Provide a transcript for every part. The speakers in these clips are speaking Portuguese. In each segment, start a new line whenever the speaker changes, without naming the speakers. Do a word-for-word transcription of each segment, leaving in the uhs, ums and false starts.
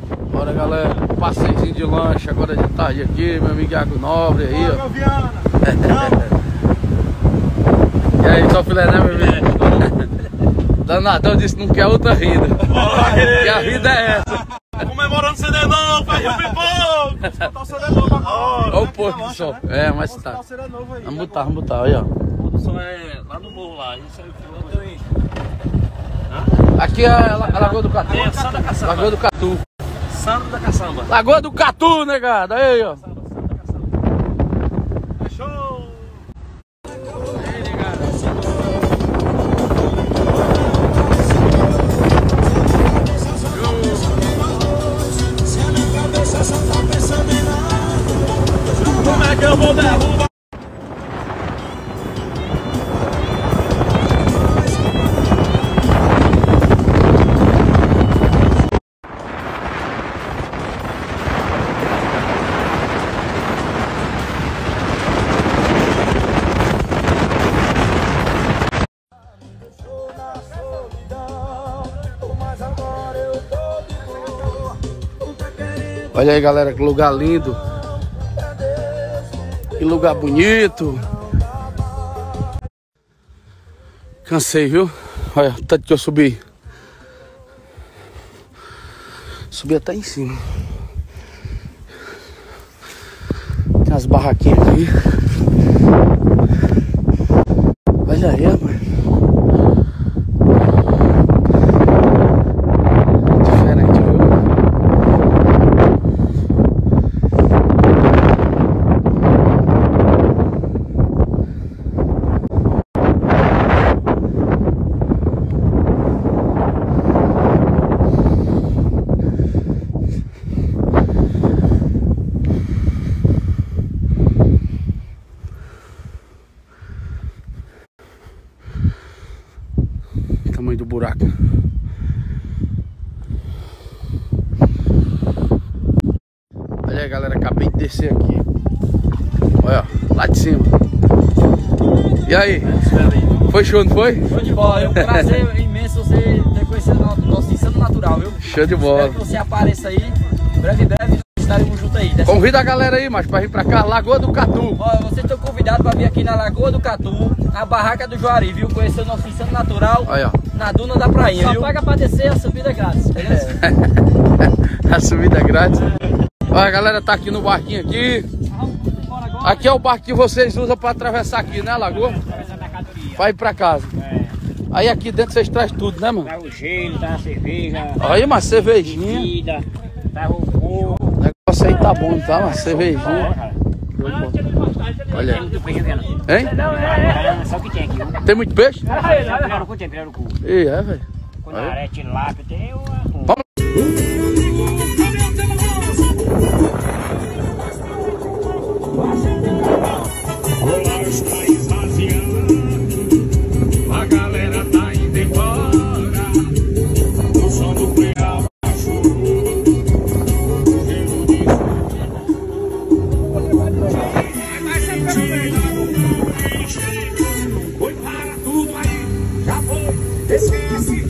Bora, galera, passeiozinho de lanche agora de tarde aqui, meu amigo Iago Nobre aí, ó. E aí, só filé, né, meu amigo? Danadão disse que não quer outra vida. Que a vida é essa.
Comemorando o C D novo, faz o pipoco! Botar o C D novo agora.
Olha o porco do sol. É, mas tá. Vamos botar, vamos botar, olha, ó.
O do sol é lá no morro lá. Isso aí foi.
Aqui é a Lagoa do Catu.
É, Santa Caçamba.
Lagoa do Catu.
Santa da Caçamba.
Lagoa do Catu, negado. Aí, ó.
Show! Como é que eu vou derrubar?
Olha aí, galera, que lugar lindo. Que lugar bonito. Cansei, viu? Olha, tanto que eu subi. Subi até em cima. Tem as barraquinhas aqui. Olha aí, mano. Diferente, viu? Tamanho do buraco. Olha aí, galera, acabei de descer aqui. Olha, lá de cima. E aí? Foi show, não foi?
Show de bola, é um prazer imenso você ter conhecido o nosso Insano Natural, viu?
Show de bola.
Espero que você apareça aí, breve, breve, estaremos juntos aí. Dessa...
Convida a galera aí, mas pra vir pra cá, Lagoa do Catu.
Olha, vocês estão convidados pra vir aqui na Lagoa do Catu, na barraca do Juari, viu? Conhecer o nosso Insano Natural.
Olha, ó.
Na duna da prainha, só viu? Paga pra descer a subida grátis, beleza?
A subida grátis. Olha, a galera tá aqui no barquinho aqui. Aqui é o barco que vocês usam pra atravessar aqui, né, Lagoa? Vai pra casa. Aí aqui dentro vocês trazem tudo, né, mano?
Tá o gelo, tá a cerveja.
Aí, uma cervejinha.
Comida, tá o ovo.
O negócio aí tá bom, tá? Uma cervejinha. Olha aí. Hein?
Só o que tem aqui, viu?
Tem muito peixe?
Pirarucu tem, pirarucu.
Ih, é, velho.
Conaré, tilápia, tem o...
Vamos.
A galera tá indo embora. O som do Cuiabá baixou. Foi para tudo aí, já foi, esquece.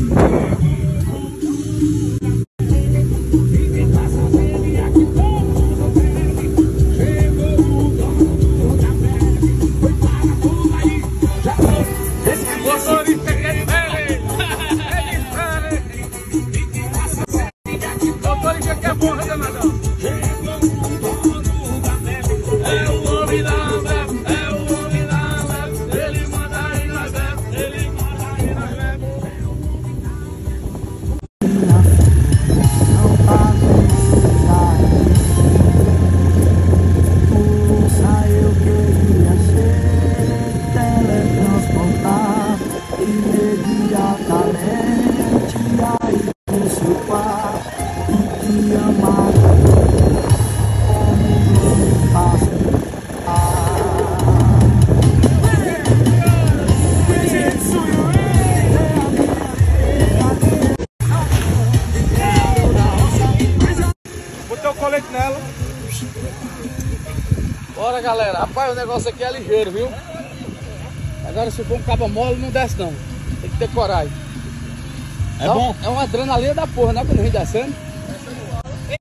Bora, galera. Rapaz, o negócio aqui é ligeiro, viu? Agora se for um cabo mole, não desce não. Tem que ter coragem. É então, bom? É uma adrenalina da porra, né? Quando a gente descendo.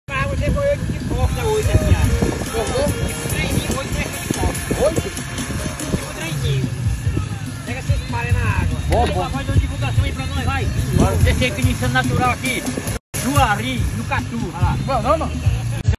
Bom, bom.
Faz uma divulgação aí pra nós, vai. Você tem que iniciando natural aqui. Juari, no Catu. Olha lá.
Qual é o nome?